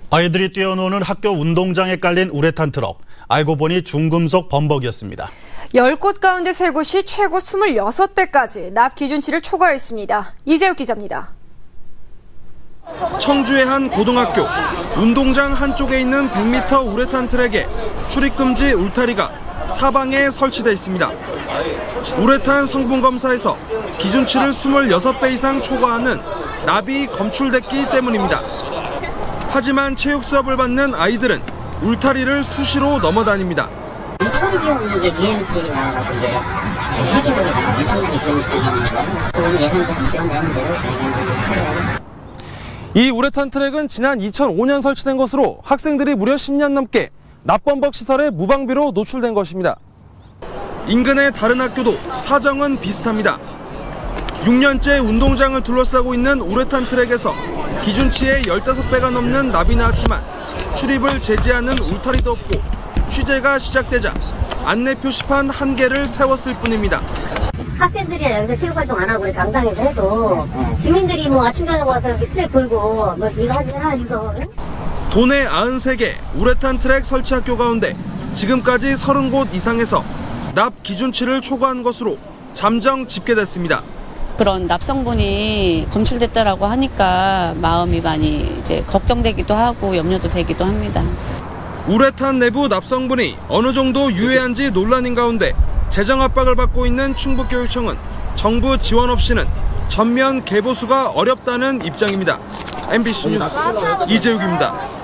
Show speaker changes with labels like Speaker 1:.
Speaker 1: 아이들이 뛰어노는 학교 운동장에 깔린 우레탄 트럭. 알고 보니 중금속 범벅이었습니다.
Speaker 2: 10곳 가운데 3곳이 최고 26배까지 납 기준치를 초과했습니다. 이재욱 기자입니다.
Speaker 3: 청주의 한 고등학교. 운동장 한쪽에 있는 100m 우레탄 트랙에 출입금지 울타리가 사방에 설치돼 있습니다. 우레탄 성분 검사에서 기준치를 26배 이상 초과하는 납이 검출됐기 때문입니다. 하지만 체육 수업을 받는 아이들은 울타리를 수시로 넘어다닙니다.
Speaker 4: 이 처리비용이 이게 BM질이 나와가지고 이게 폐기물이 엄청나게 들어있는 거예요. 예산적 지원되는 대로 저희가
Speaker 3: 이 우레탄 트랙은 지난 2005년 설치된 것으로 학생들이 무려 10년 넘게 납범벅 시설에 무방비로 노출된 것입니다. 인근의 다른 학교도 사정은 비슷합니다. 6년째 운동장을 둘러싸고 있는 우레탄 트랙에서 기준치의 15배가 넘는 납이 나왔지만 출입을 제재하는 울타리도 없고 취재가 시작되자 안내 표시판 1개를 세웠을 뿐입니다.
Speaker 4: 학생들이 여기서 체육활동 안 하고 강당에서 해도 주민들이 뭐 아침 저녁 와서 이렇게 트랙 돌고 뭐 이거 하시면서
Speaker 3: 도내 93개 우레탄 트랙 설치 학교 가운데 지금까지 30곳 이상에서 납 기준치를 초과한 것으로 잠정 집계됐습니다.
Speaker 5: 그런 납성분이 검출됐다라고 하니까 마음이 많이 이제 걱정되기도 하고 염려도 되기도 합니다.
Speaker 3: 우레탄 내부 납성분이 어느 정도 유해한지 논란인 가운데 재정 압박을 받고 있는 충북교육청은 정부 지원 없이는 전면 개보수가 어렵다는 입장입니다. MBC 뉴스 이재욱입니다.